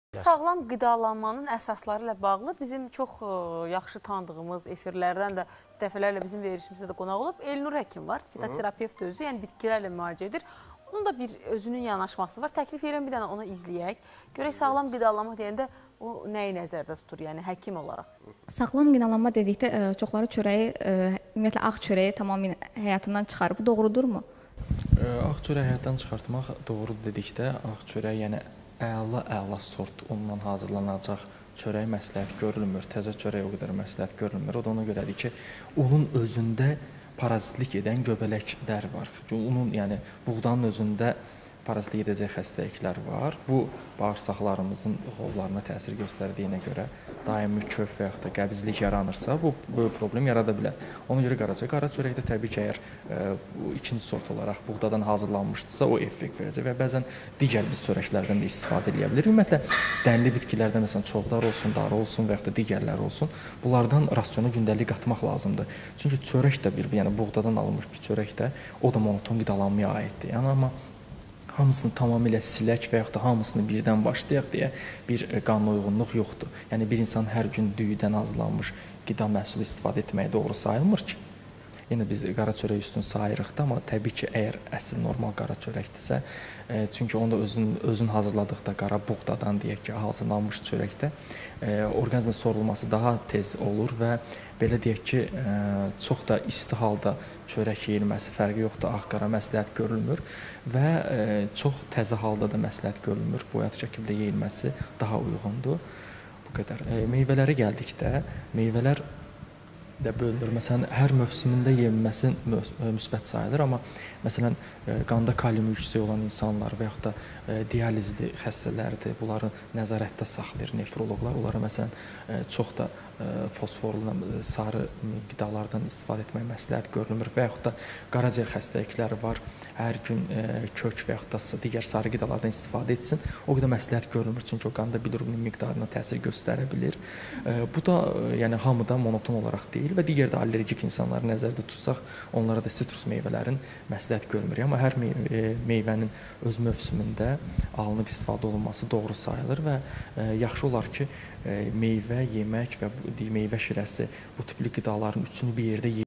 Sağlam qidalanmanın əsasları ilə bağlı bizim çox yaxşı tanıdığımız efirlərdən də dəfələrlə bizim verilişimizdə də qonaq olub. Elnur həkim var, fitoterapevt özü, yəni bitkilərlə müalicə edir. Onun da bir özünün yanaşması var. Təklif edirəm bir dənə onu izləyək. Görək sağlam qidalanma deyəndə o nəyi nəzərdə tutur, yəni həkim olaraq. Sağlam qidalanma dedikdə çoxları çörəyi, ümumiyyətlə ağ çörəyi tamamilə həyatından çıxarır. Bu doğrudurmu? Ağ çörəyi həyatdan çıxartmaq doğru dedikdə ağ çörək, yəni əla sort undan hazırlanacaq çörək məsləhət görülmür. Təzə çörək o qədər məsləhət görülmür. O da ona görədir ki, unun özündə parazitlik edən göbələklər var. Unun, yəni buğdanın özündə parazitlik edəcək xəstəliklər var. Bu, bağırsaqlarımızın xovlarına təsir göstərdiyinə görə daimi köp və yaxud da qəbizlik yaranırsa, bu böyük problem yarada bilər. Ona görə qara çörəkdə təbii ki, əgər ikinci sort olaraq buğdadan hazırlanmışdırsa, o effekt verəcək və bəzən digər biz çörəklərdən də istifadə edə bilir. Ümumiyyətlə, dənli bitkilərdən, məsələn, çoxdar olsun, darı olsun və yaxud da digərləri olsun, bunlardan rasiona gündəlik qatmaq lazımdır. Çünki çörək də yəni buğdadan alınmış bir çörək də, o da monoton qidalanmaya aiddir. Yəni, amma hamısını tamamilə silək və yaxud da hamısını birdən başlayaq deyə bir qanuna uyğunluq yoxdur. Yəni, bir insan hər gün düyüdən hazırlanmış qida məhsulu istifadə etməyi doğru sayılmır ki. Yenə biz qara çörək üstün sayırıq da, amma təbii ki, əgər əsl normal qara çörəkdirsə, çünki onu da özün hazırladıqda qara buğdadan deyək ki, hazırlanmış çörəkdə orqanizmə sorulması daha tez olur və belə deyək ki, çox da isti halda çörək yeyilməsi fərqi yoxdur, ağ-qara məsləhət görülmür və çox təzə halda da məsləhət görülmür, boyat şəkildə yeyilməsi daha uyğundur. Bu qədər. Meyvələrə gəldikdə, meyvələr də bölünür. Məsələn, hər mövsümündə yeyilməsi müsbət sayılır, amma məsələn, qanda kalium yüksək olan insanlar və yaxud da dializli xəstələrdir, bunları nəzarətdə saxlayır nefroloqlar. Onlara məsələn, çox da fosforlu, sarı qidalardan istifadə etmək məsləhət görülmür və yaxud da qaraciyər xəstəlikləri var, hər gün kök və yaxud da digər sarı qidalardan istifadə etsin. O qədər məsləhət görülmür, çünki o qanda bilirubinin miqdarına təsir göstərə bilir. Bu da yəni hamıda monoton olaraq deyil və digər də allergik insanları nəzərdə tutsaq, onlara da sitrus meyvələrin məsləhət görmür. Amma hər meyvənin öz mövsümündə alınıb istifadə olunması doğru sayılır və yaxşı olar ki, meyvə, yemək və meyvə şirəsi, bu tipli qidaların üçünü bir yerdə